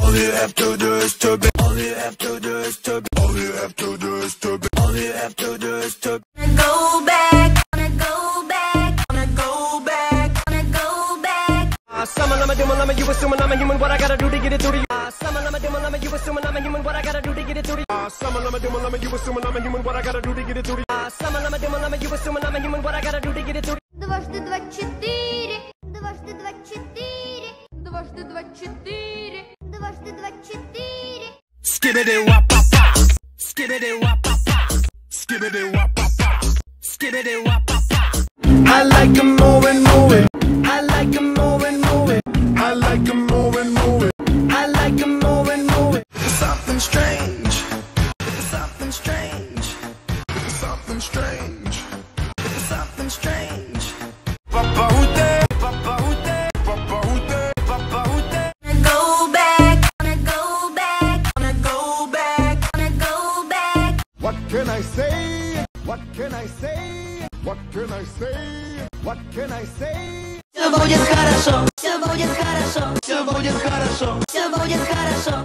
All you have to do is to be. All you have to do is to be. All you have to do is to be. All you have to do is to be. Wanna go back, wanna go back, wanna go back, wanna go back. Summon, I'm a demon, I'm a you assuming I'm a human, what I gotta do to get it through to you. Summon, I'm a demon, I'm a you assuming I'm a human, what I gotta do to get it through to you. Summon, I'm a demon, I'm a you assuming I'm a human, what I gotta do to get it through to you. Summon, I'm a demon, I'm a you assuming I'm a human, what I gotta do to get it through to you. Дважды два четыре, дважды два четыре, дважды два четыре, дважды два четыре. Skibbity wop pop pop. Skibbity wop pop pop. Skibbity wop pop pop. Skibbity wop pop pop. I like 'em moving, moving. I like 'em moving, moving. I like 'em moving, moving. I like 'em moving, moving. Something strange. Something strange. Something strange. Something strange. Papa Ute, Papa Ute, Papa Ute, Papa Ute. Wanna go back, wanna go back, wanna go back, wanna go back. What can I say? What can I say? What can I say? What can I say? Все будет хорошо, все будет хорошо, Все будет хорошо. все будет хорошо.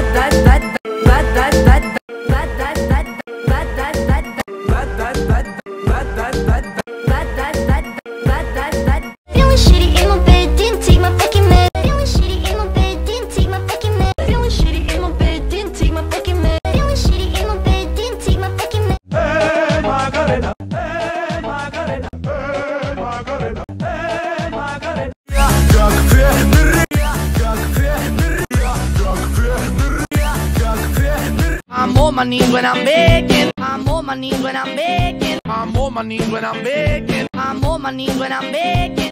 Feeling shitty in my bed, didn't take my fucking med. Feeling shitty in my bed, didn't take my fucking med. Feeling shitty in my bed, didn't take my fucking med. Feeling shitty in my bed, didn't take my fucking med. Hey Macarena, hey Macarena, hey Macarena, hey Macarena. Как фермер, как фермер, как фермер, как фермер. I'm on my knees when I'm begging. I'm on my knees when I'm begging. I'm on my knees when I'm begging. I'm on my knees when I'm begging.